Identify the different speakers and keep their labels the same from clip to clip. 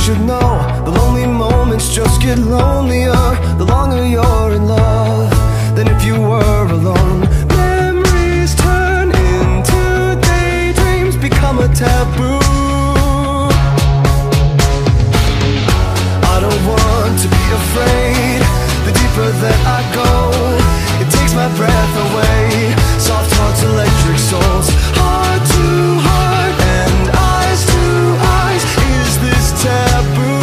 Speaker 1: should know, the lonely moments just get lonelier the longer you're in love than if you were alone. Memories turn into daydreams, become a taboo. I don't want to be afraid. The deeper that I go, it takes my breath away. Soft hearts, electric souls, heart to heart and eyes to eyes. Is this taboo?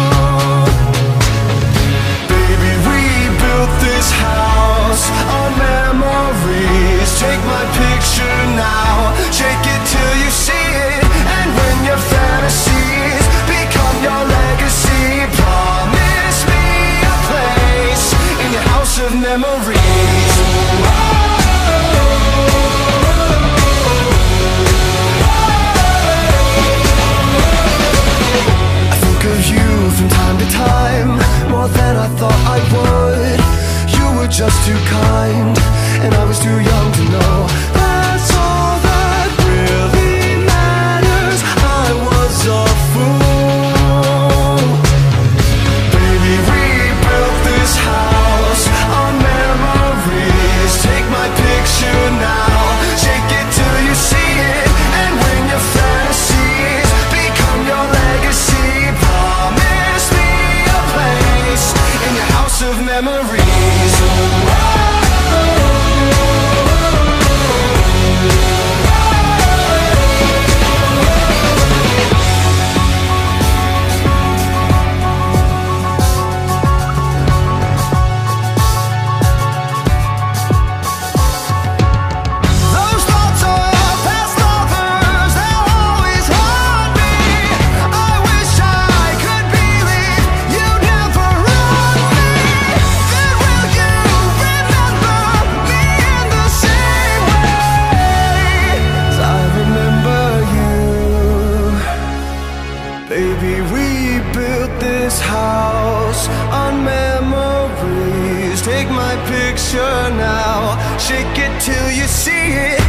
Speaker 1: Baby, we built this house on memories. Take my picture now, shake it till you see it. And when your fantasies become your legacy, promise me a place in your house of memories. I think of you from time to time, more than I thought I would. You were just too kind, and I was too young to know. That's all that really matters. I was a fool. Baby, we built this house on memories. Take my picture now, shake it till you see it. And when your fantasies become your legacy, promise me a place in your house of memories. Baby, we built this house on memories. Take my picture now, shake it till you see it.